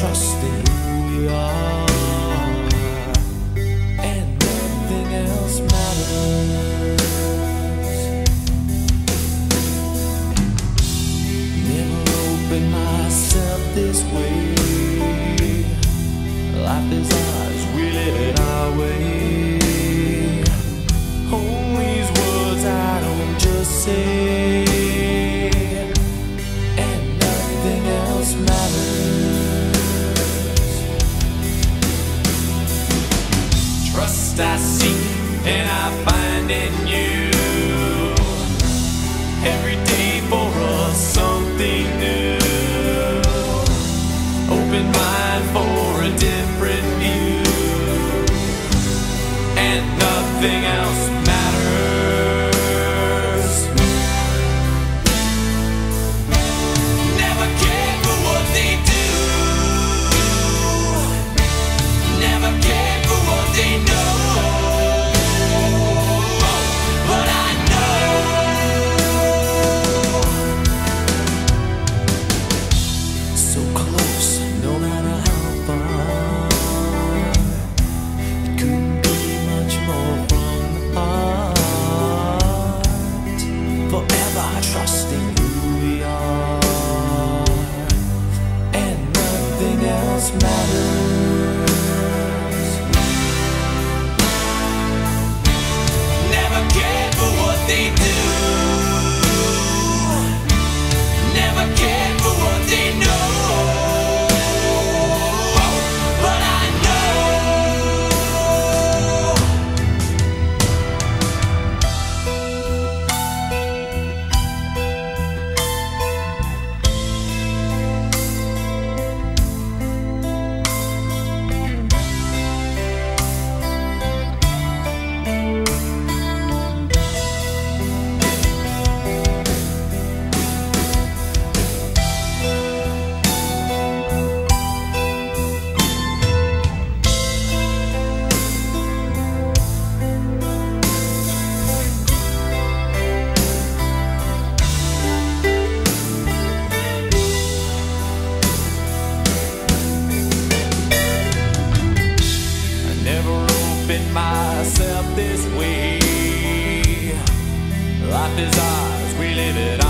trust in who we are, and nothing else matters. Never opened myself this way. Life is ours, we live it our way. All these words I don't just say, and nothing else matters. Trust I seek and I find in you. Every day for us something new. Open mind for a different view, and nothing else matters. Never cared for what they do, never cared for what they know, but I know so close, no matter how far. It couldn't be much more from the heart. Forever trusting who we are, and nothing else matters. Never cared for what they do, never cared for what they know, but I know myself this way. Life is ours, we live it